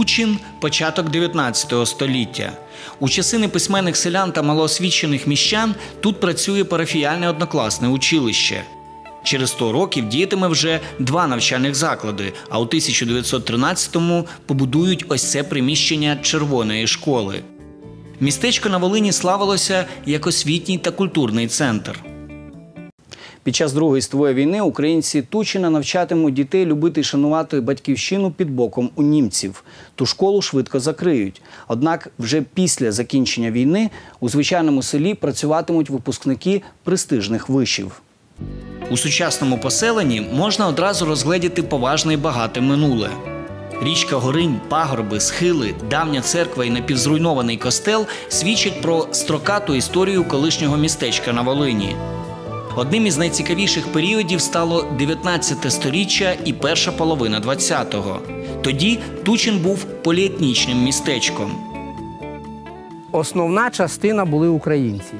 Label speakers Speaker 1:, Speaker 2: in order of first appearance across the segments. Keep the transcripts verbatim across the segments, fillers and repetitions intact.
Speaker 1: Тучин – початок дев'ятнадцятого століття. У часи неписьменних селян та малоосвічених міщан тут працює парафіяльне однокласне училище. Через сто років діятиме вже два навчальних заклади, а у тисяча дев'ятсот тринадцятому побудують ось це приміщення Червоної школи. Містечко на Волині славилося як освітній та культурний центр. Під час Другої світової війни українці Тучина навчатимуть дітей любити і шанувати батьківщину під боком у німців. Ту школу швидко закриють. Однак вже після закінчення війни у звичайному селі працюватимуть випускники престижних вишів. У сучасному поселенні можна одразу розгледіти поважне і багате минуле. Річка Горинь, пагорби, схили, давня церква і напівзруйнований костел свідчать про строкату історію колишнього містечка на Волині. Одним із найцікавіших періодів стало дев'ятнадцяте сторіччя і перша половина двадцятого. Тоді Тучин був поліетнічним містечком.
Speaker 2: Основна частина були українці,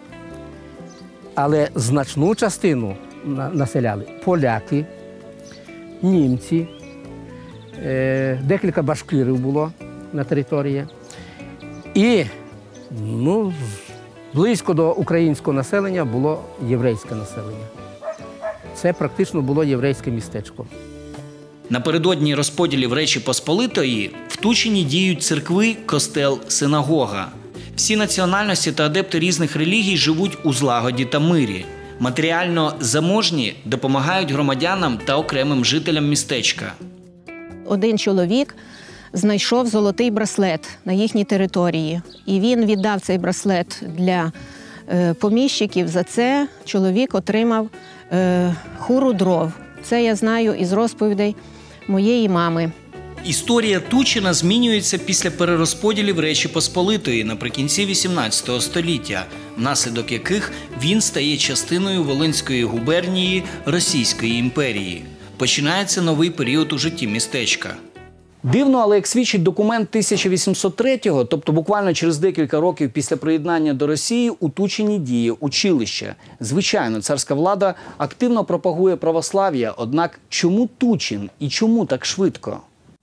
Speaker 2: але значну частину населяли поляки, німці, декілька башкирів було на території. І ну, близько до українського населення було єврейське населення. Це практично було єврейське містечко.
Speaker 1: Напередодні розподілів Речі Посполитої в Тучині діють церкви, костел, синагога. Всі національності та адепти різних релігій живуть у злагоді та мирі. Матеріально заможні допомагають громадянам та окремим жителям містечка.
Speaker 3: Один чоловік знайшов золотий браслет на їхній території. І він віддав цей браслет для е, поміщиків. За це чоловік отримав е, хуру дров. Це я знаю із розповідей моєї мами.
Speaker 1: Історія Тучина змінюється після перерозподілів Речі Посполитої наприкінці вісімнадцятого століття, внаслідок яких він стає частиною Волинської губернії Російської імперії. Починається новий період у житті містечка. Дивно, але як свідчить документ тисяча вісімсот третього, тобто буквально через декілька років після приєднання до Росії, у Тучині діє училище. Звичайно, царська влада активно пропагує православ'я, однак чому Тучин і чому так швидко?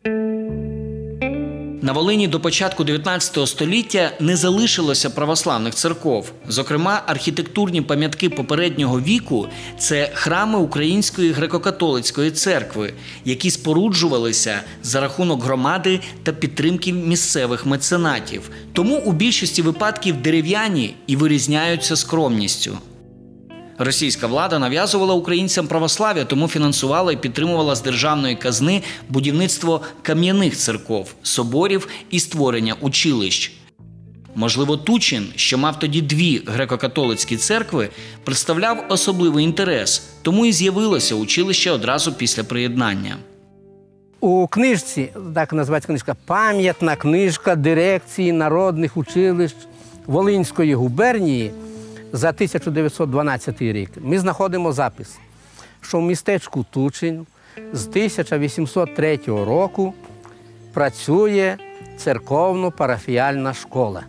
Speaker 1: На Волині до початку дев'ятнадцятого століття не залишилося православних церков. Зокрема, архітектурні пам'ятки попереднього віку – це храми Української греко-католицької церкви, які споруджувалися за рахунок громади та підтримки місцевих меценатів. Тому у більшості випадків дерев'яні і вирізняються скромністю. Російська влада нав'язувала українцям православ'я, тому фінансувала і підтримувала з державної казни будівництво кам'яних церков, соборів і створення училищ. Можливо, Тучин, що мав тоді дві греко-католицькі церкви, представляв особливий інтерес, тому і з'явилося училище одразу після приєднання.
Speaker 2: У книжці, так називається книжка, пам'ятна книжка дирекції народних училищ Волинської губернії за тисяча дев'ятсот дванадцятий рік ми знаходимо запис, що в містечку Тучин з тисяча вісімсот третього року працює церковно-парафіяльна школа.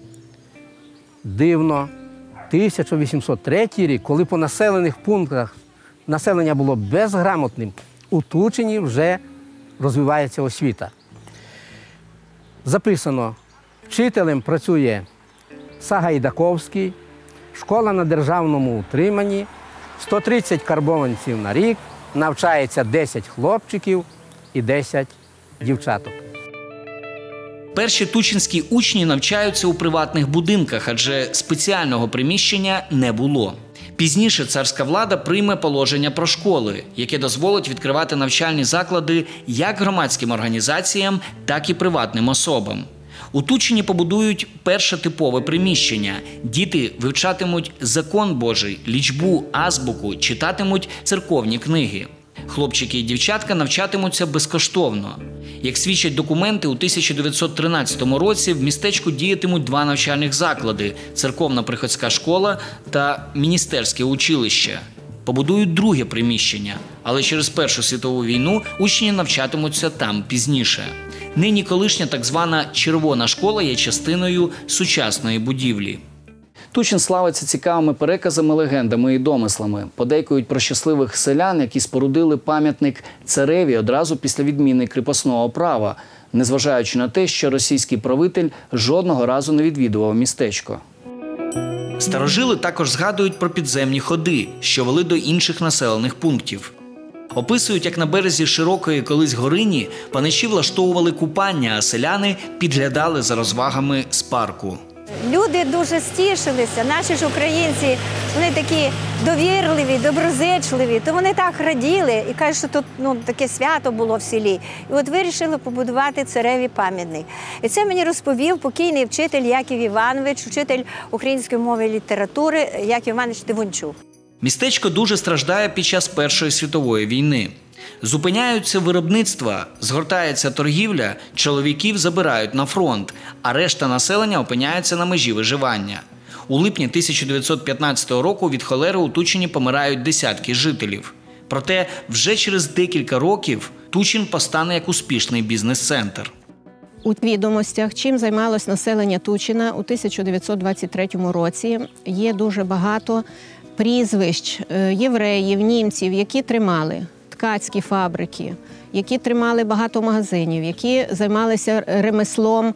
Speaker 2: Дивно, тисяча вісімсот третій рік, коли по населених пунктах населення було безграмотним, у Тучині вже розвивається освіта. Записано, вчителем працює Сагайдаковський, школа на державному утриманні, сто тридцять карбованців на рік, навчається десять хлопчиків і десять дівчаток.
Speaker 1: Перші тучинські учні навчаються у приватних будинках, адже спеціального приміщення не було. Пізніше царська влада прийме положення про школи, яке дозволить відкривати навчальні заклади як громадським організаціям, так і приватним особам. У Тучині побудують перше типове приміщення. Діти вивчатимуть закон Божий, лічбу, азбуку, читатимуть церковні книги. Хлопчики і дівчатка навчатимуться безкоштовно. Як свідчать документи, у тисяча дев'ятсот тринадцятому році в містечку діятимуть два навчальних заклади – церковно-приходська школа та міністерське училище. Побудують друге приміщення, але через Першу світову війну учні навчатимуться там пізніше. Нині колишня так звана «Червона школа» є частиною сучасної будівлі. Тучин славиться цікавими переказами, легендами і домислами. Подейкують про щасливих селян, які спорудили пам'ятник цареві одразу після відміни кріпосного права, незважаючи на те, що російський правитель жодного разу не відвідував містечко. Старожили також згадують про підземні ходи, що вели до інших населених пунктів. Описують, як на березі широкої колись горині паничі влаштовували купання, а селяни підглядали за розвагами з парку.
Speaker 4: Люди дуже стішилися, наші ж українці, вони такі довірливі, доброзичливі, то вони так раділи і кажуть, що тут ну, таке свято було в селі. І от вирішили побудувати цареві пам'ятник. І це мені розповів покійний вчитель Яків Іванович, вчитель української мови і літератури Яків Іванович Тивончук.
Speaker 1: Містечко дуже страждає під час Першої світової війни. Зупиняються виробництва, згортається торгівля, чоловіків забирають на фронт, а решта населення опиняється на межі виживання. У липні тисяча дев'ятсот п'ятнадцятого року від холери у Тучині помирають десятки жителів. Проте вже через декілька років Тучин постане як успішний бізнес-центр.
Speaker 3: У відомостях, чим займалось населення Тучина у тисяча дев'ятсот двадцять третьому році, є дуже багато прізвищ євреїв, німців, які тримали ткацькі фабрики, які тримали багато магазинів, які займалися ремеслом,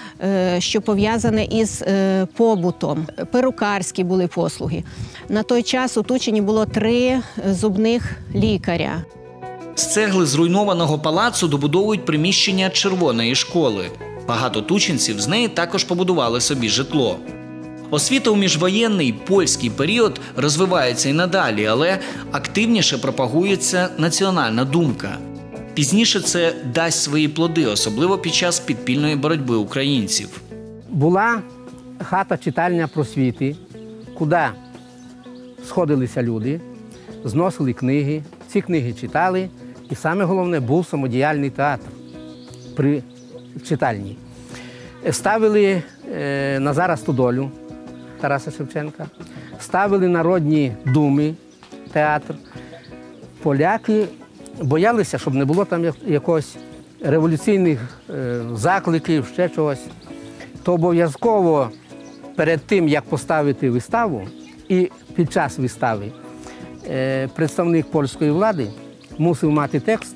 Speaker 3: що пов'язане із побутом. Перукарські були послуги. На той час у Тучині було три зубних лікаря.
Speaker 1: З цегли зруйнованого палацу добудовують приміщення червоної школи. Багато тучинців з неї також побудували собі житло. Освіта у міжвоєнний польський період розвивається і надалі, але активніше пропагується національна думка. Пізніше це дасть свої плоди, особливо під час підпільної боротьби українців.
Speaker 2: Була хата-читальня просвіти, куди сходилися люди, зносили книги, ці книги читали, і саме головне, був самодіяльний театр при читальні. Ставили е, Назара Стодолю Тараса Шевченка, ставили народні думи, театр. Поляки боялися, щоб не було там якогось революційних е, закликів, ще чогось. То обов'язково перед тим, як поставити виставу, і під час вистави е, представник польської влади мусив мати текст,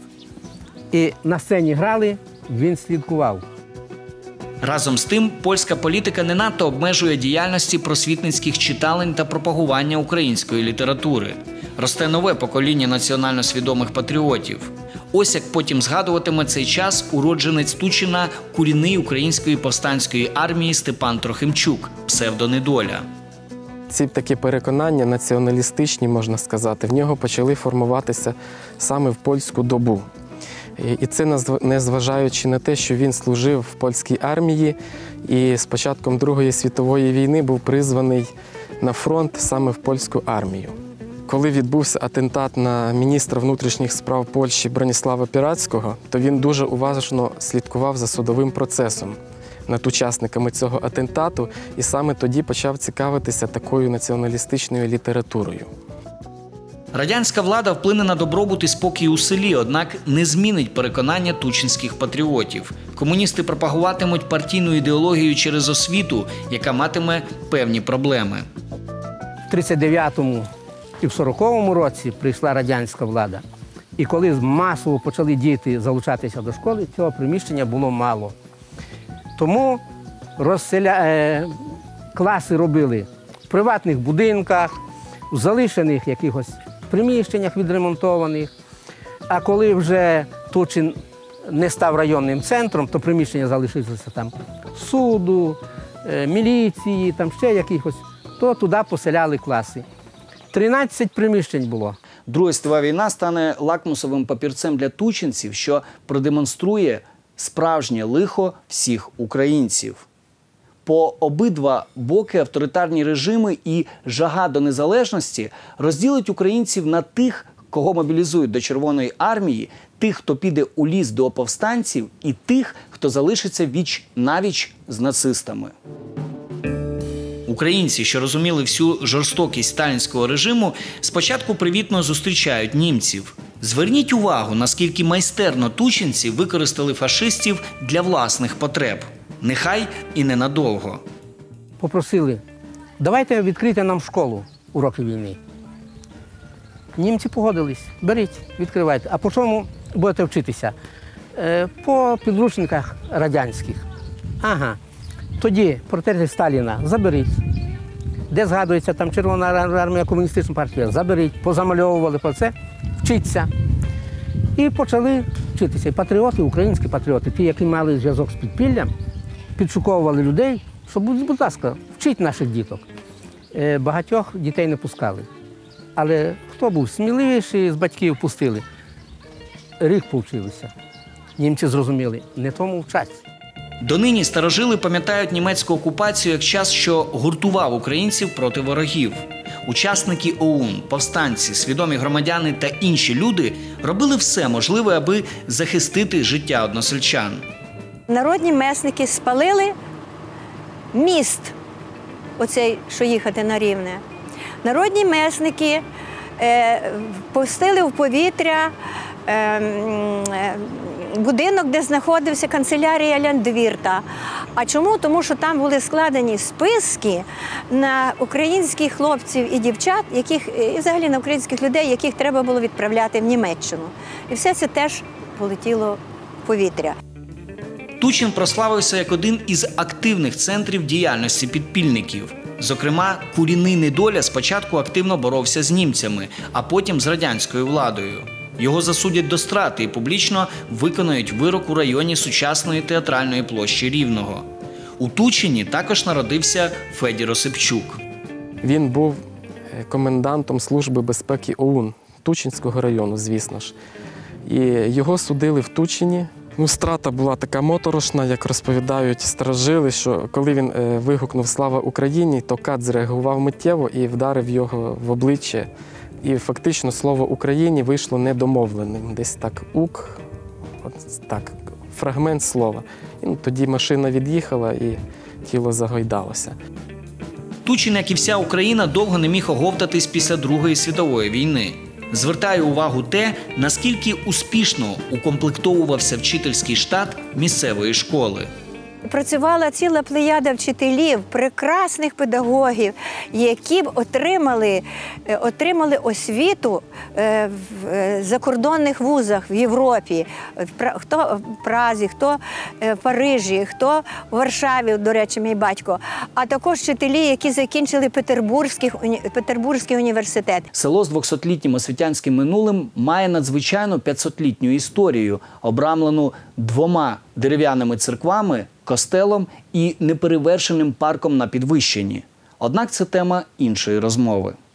Speaker 2: і на сцені грали, він слідкував.
Speaker 1: Разом з тим, польська політика не надто обмежує діяльності просвітницьких читалень та пропагування української літератури. Росте нове покоління національно свідомих патріотів. Ось як потім згадуватиме цей час уродженець Тучина, курінний української повстанської армії Степан Трохимчук, псевдонедоля.
Speaker 5: Ці такі переконання націоналістичні, можна сказати, в нього почали формуватися саме в польську добу. І це незважаючи на те, що він служив в польській армії і з початком Другої світової війни був призваний на фронт саме в польську армію. Коли відбувся атентат на міністра внутрішніх справ Польщі Броніслава Пірацького, то він дуже уважно слідкував за судовим процесом над учасниками цього атентату і саме тоді почав цікавитися такою націоналістичною літературою.
Speaker 1: Радянська влада вплине на добробут і спокій у селі, однак не змінить переконання тучинських патріотів. Комуністи пропагуватимуть партійну ідеологію через освіту, яка матиме певні проблеми.
Speaker 2: В тридцять дев'ятому і в сороковому році прийшла радянська влада. І коли масово почали діти залучатися до школи, цього приміщення було мало. Тому розселя... е... класи робили в приватних будинках, в залишених якихось приміщеннях відремонтованих. А коли вже Тучин не став районним центром, то приміщення залишилися там суду, міліції, там ще якихось, то туди поселяли класи. тринадцять приміщень було.
Speaker 1: Друга світова війна стане лакмусовим папірцем для тучинців, що продемонструє справжнє лихо всіх українців. По обидва боки авторитарні режими і жага до незалежності розділить українців на тих, кого мобілізують до Червоної армії, тих, хто піде у ліс до повстанців, і тих, хто залишиться віч-навіч з нацистами. Українці, що розуміли всю жорстокість сталінського режиму, спочатку привітно зустрічають німців. Зверніть увагу, наскільки майстерно тучинці використали фашистів для власних потреб. Нехай і ненадовго.
Speaker 2: Попросили давайте відкрийте нам школу уроки війни. Німці погодились, беріть, відкривайте. А по чому будете вчитися? Е, по підручниках радянських. Ага. Тоді портрети Сталіна заберіть. Де згадується там Червона армія, комуністична партія, заберіть, позамальовували про це, вчіться. І почали вчитися. І патріоти, українські патріоти, ті, які мали зв'язок з підпіллям, підшуковували людей, що, будь ласка, вчіть наших діток. Е, багатьох дітей не пускали. Але хто був сміливіший, з батьків пустили. Рік повчилися. Німці зрозуміли, не тому вчаться.
Speaker 1: Донині старожили пам'ятають німецьку окупацію як час, що гуртував українців проти ворогів. Учасники ОУН, повстанці, свідомі громадяни та інші люди робили все можливе, аби захистити життя односельчан.
Speaker 4: Народні месники спалили міст, оцей, що їхати на Рівне. Народні месники е, пустили в повітря е, е, будинок, де знаходився канцелярія Ляндвірта. А чому? Тому що там були складені списки на українських хлопців і дівчат, яких, і взагалі на українських людей, яких треба було відправляти в Німеччину. І все це теж полетіло в повітря.
Speaker 1: Тучин прославився як один із активних центрів діяльності підпільників. Зокрема, Курінний Недоля спочатку активно боровся з німцями, а потім з радянською владою. Його засудять до страти і публічно виконають вирок у районі сучасної театральної площі Рівного. У Тучині також народився Федір Осипчук.
Speaker 5: Він був комендантом Служби безпеки ОУН Тучинського району, звісно ж. І його судили в Тучині. Ну, страта була така моторошна, як розповідають старожили, що коли він е, вигукнув «Слава Україні», то кат зреагував миттєво і вдарив його в обличчя. І фактично слово «Україні» вийшло недомовленим. Десь так «ук», от так, фрагмент слова. І, ну, тоді машина від'їхала і тіло загойдалося.
Speaker 1: Тучин, як і вся Україна, довго не міг оговтатись після Другої світової війни. Звертає увагу те, наскільки успішно укомплектовувався вчительський штат місцевої школи.
Speaker 4: Працювала ціла плеяда вчителів, прекрасних педагогів, які б отримали, отримали освіту в закордонних вузах в Європі. Хто в Празі, хто в Парижі, хто в Варшаві, до речі, мій батько. А також вчителі, які закінчили Петербурзький, Петербурзький університет.
Speaker 1: Село з двохсотлітнім освітянським минулим має надзвичайно п'ятсотлітню історію, обрамлену двома дерев'яними церквами, костелом і неперевершеним парком на підвищенні. Однак це тема іншої розмови.